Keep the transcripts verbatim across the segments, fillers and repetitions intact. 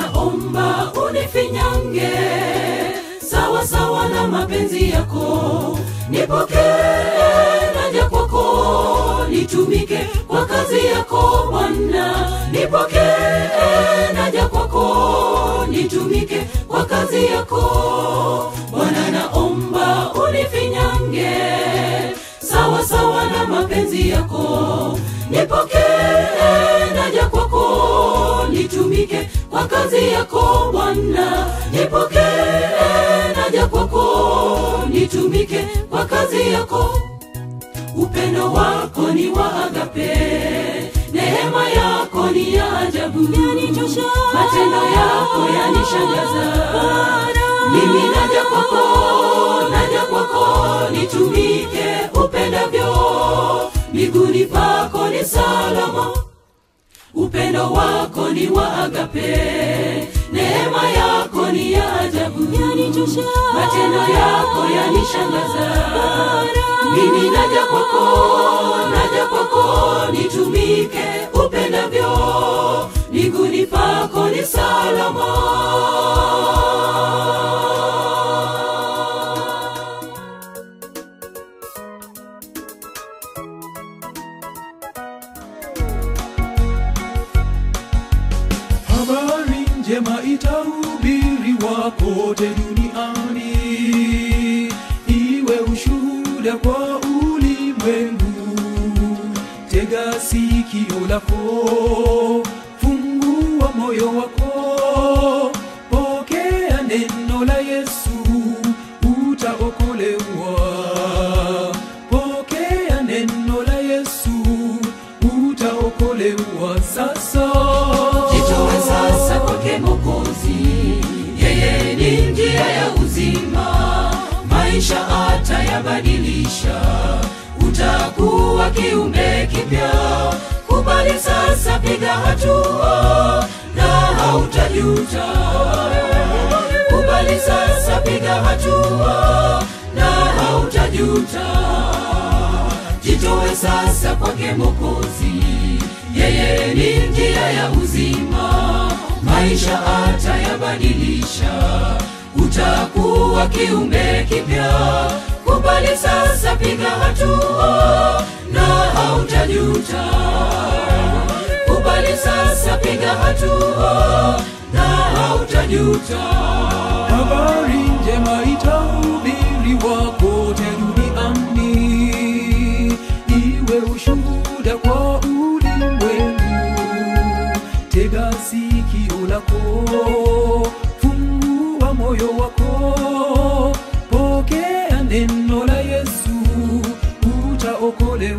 naomba unifinyange sawa sawa na mapenzi yako. Nipokee naja kwako, nitumike kwa kazi yako Bwana. Nipokee naja kwako, nitumike kwa kazi yako Bwana. Naomba unifinyange sawa sawa na mapenzi yako. Nipokee naja kwako, nitumike kwa kazi yako Bwana. Nipokee naja kwako, nitumike kwa kazi yako. Upendo wako ni wa agape, neema yako ni ya ajabu, yanitosha. Matendo yako yanishangaza. Mimi naja kwako, naja kwako, nitumike upendavyo. Miguuni pako ni salama. Upendo wako ni wa agape, neema yako ni ya ajabu, yanitosha. Matendo yako yanishangaza. Mimi naja kwako, naja kwako, nitumike upendavyo. Miguuni pako ni salama. Habari njema itahubiriwa kote duniani, iwe ushuhuda kwa ulimwengu. Tega sikio lako, fungua moyo wako, pokea neno la Yesu, utaokolewa. Pokea neno la Yesu, utaokolewa sasa. Jitoe sasa kwake Mwokozi, yeye ni njia ya uzima. Maisha atayabadilisha, utakuwa kiumbe kipya. Kubali sasa, piga hatua na hautajuta. Kubali sasa, piga hatua na hautajuta. Jitoe sasa kwake Mwokozi, yeye ni njia ya uzima. Maisha atayabadilisha, utakuwa kiumbe kipya. Kubali sasa, piga hatua na hautajuta. Kubali sasa, piga hatua na hautajuta. Habari njema itahubiriwa kote duniani, iwe ushuhuda kwa ulimwengu. Tega sikio lako, fungua moyo wako, pokea neno la Yesu, utaokolewa.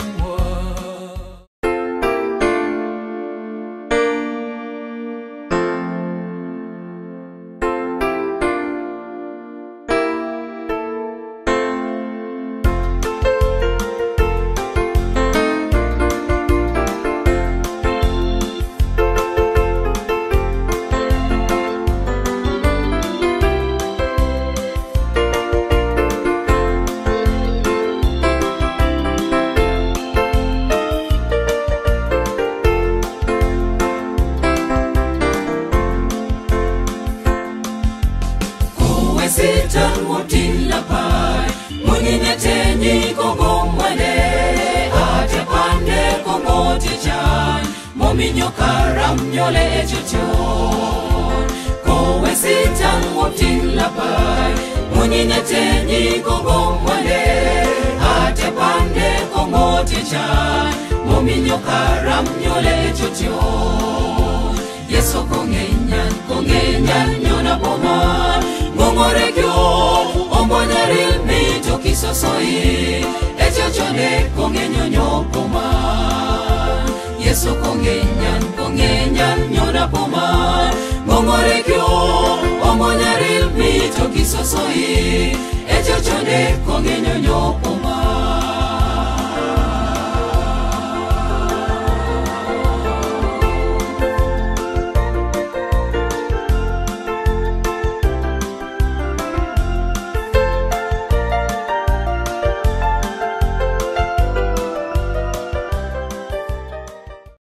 Sita mutila pai, munyine tenyi kongo mwene. Ate pande kongo tichan, mominyo karam nyole echochon. Kowe sita mutila pai, munyine tenyi kongo mwene. Ate pande kongo tichan, mominyo karam nyole echochon. Yeso kongenyan, kongenyan nyona poman. Mongorekyo, ombonyaril mito kisosoi. Echochone kongenyo nyopoman. Yeso kongenyan, kongenyan nyona poman. Mongorekyo, ombonyaril mito kisosoi. Echochone kongenyo nyopoman.